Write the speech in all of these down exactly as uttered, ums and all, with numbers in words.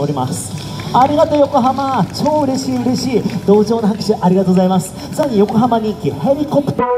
おります。ありがとう横浜、超嬉しい嬉しい、同情の拍手ありがとうございます。さらに横浜人気ヘリコプター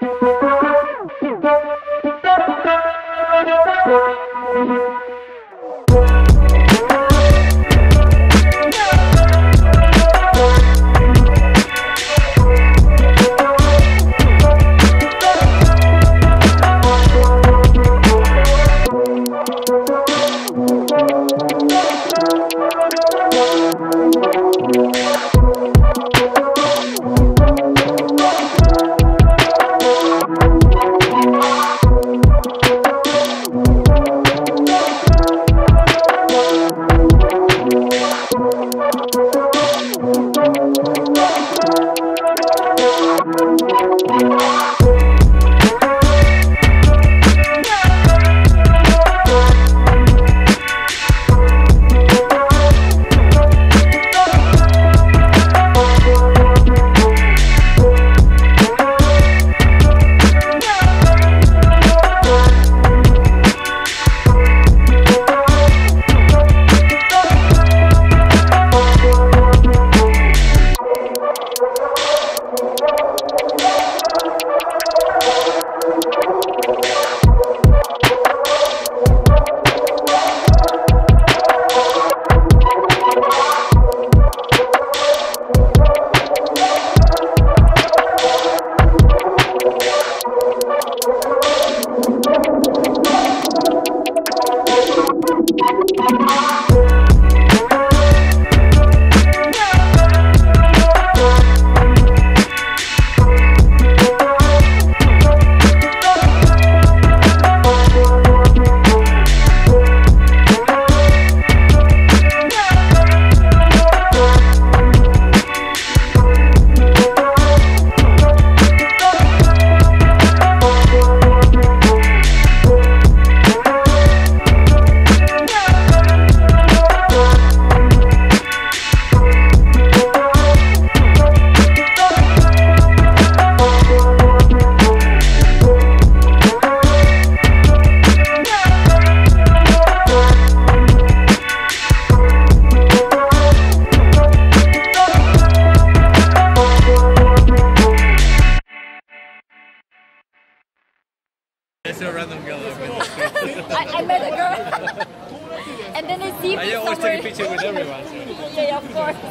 I saw a random girl over the street. I, I met a girl. And then I see I me always somewhere. take a picture with everyone. So. Yeah, yeah, of course.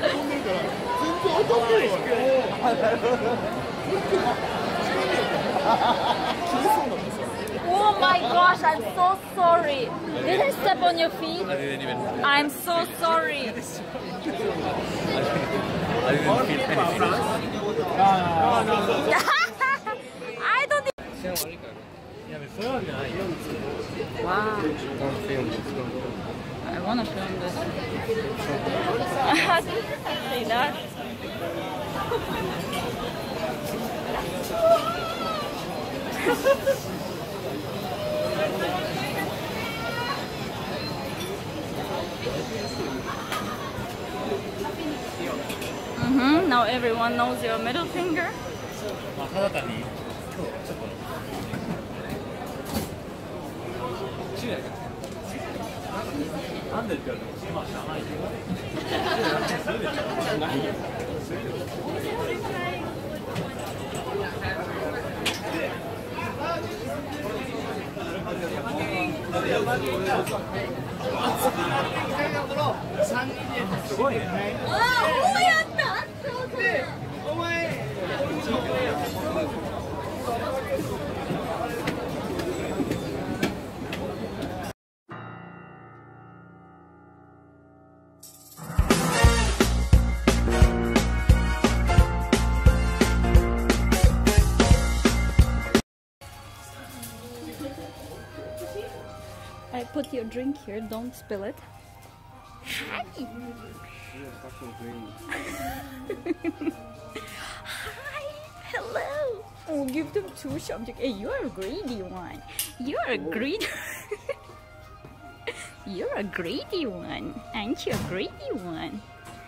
Oh my gosh, I'm so sorry. Did I step on your feet? I didn't even. I'm so sorry. I didn't feel anything. I don't think. Wow. Don't film this. Don't film. I want to film this. See that? Mm-hmm. Now everyone knows your middle finger. まあただ単に今日はちょっと。なんでって言われても今は知らないけど。ないよ。すごいね。 ああ、おやった。 お前。 I put your drink here, don't spill it. Hi! Hi! Hello! Oh, give them two shots. Hey, you're a greedy one. You're a greedy You're a greedy one. Aren't you a greedy one?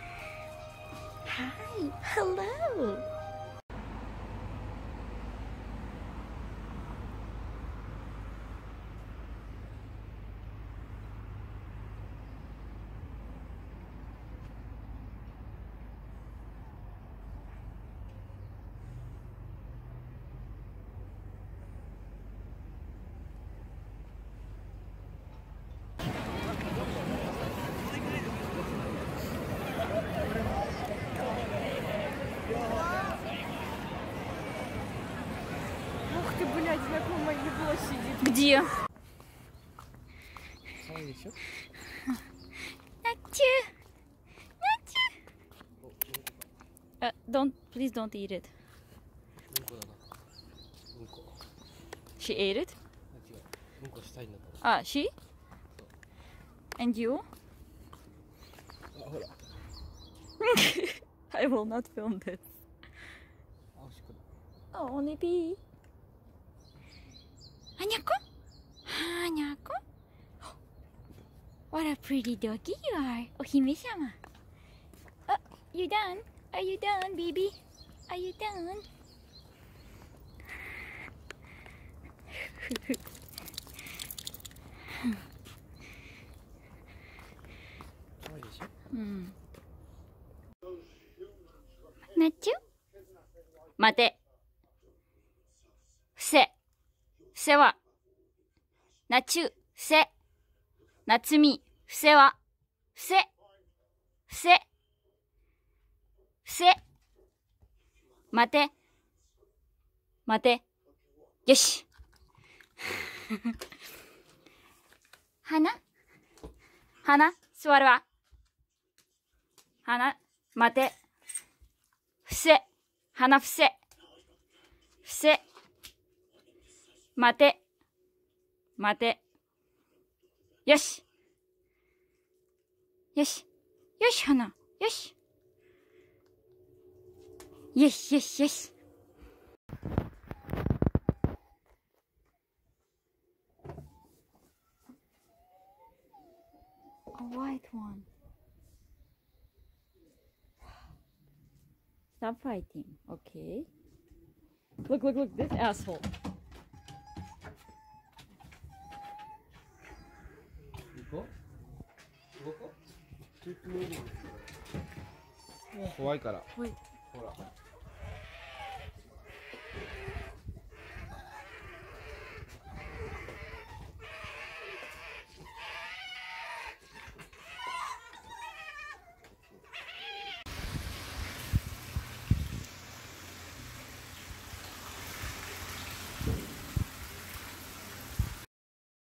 Hi! Hello! museum. 可愛いでしょ。 Nachu. Nachu. Uh, don't, please don't eat it. うんこだな。うんこ。 She ate it? 違う。うんこしたいんだと。 Ah, she? And you? あ、ほら。 I will not film this. あ、おしっこだ。 Oh, only pee. Anyako? Anyako? What a pretty doggy you are. Oh, Hime-sama. Oh, you done? Are you done, baby? Are you done? 可愛いでしょ。 うん。なっちゅ待て。伏せ。伏せは。なっちゅ伏せ。なつみ。伏せは。伏せ。伏せ。伏せ。待て。待て。よし。花花座るわ。花、待て。伏せ。花伏せ。伏せ。待て。待て。よし。よし。よし、花。よし。よしよしよし。A white one. Stop fighting, okay? Look, look, look, this asshole. 行こう。行こう。怖いから。 Wait. ほら。